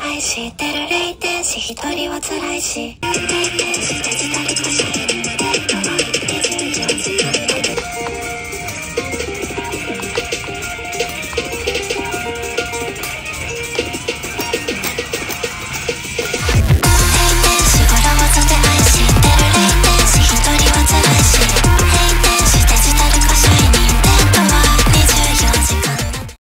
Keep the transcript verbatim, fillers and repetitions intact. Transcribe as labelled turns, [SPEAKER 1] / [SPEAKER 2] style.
[SPEAKER 1] 愛してるレイ天使一人は辛いしレイ天使手伝い欲しい